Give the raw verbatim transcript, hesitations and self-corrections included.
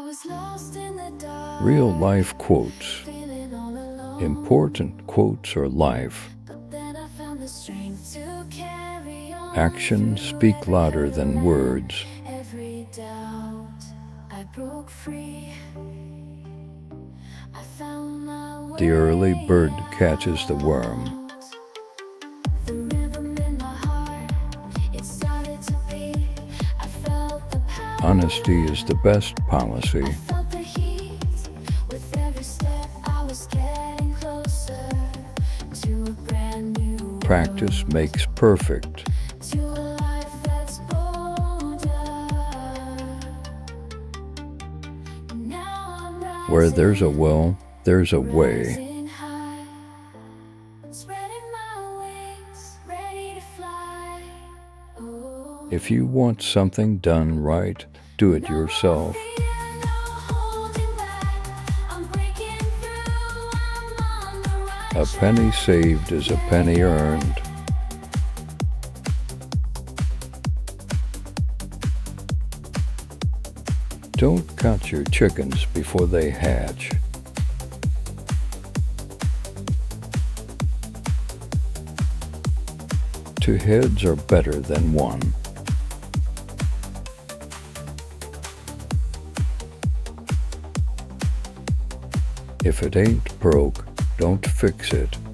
Real life quotes. Important quotes are life. Actions speak louder than words. The early bird catches the worm. Honesty is the best policy. Practice makes perfect. Where there's a will, there's a way. If you want something done right, do it yourself. A penny saved is a penny earned. Don't count your chickens before they hatch. Two heads are better than one. If it ain't broke, don't fix it.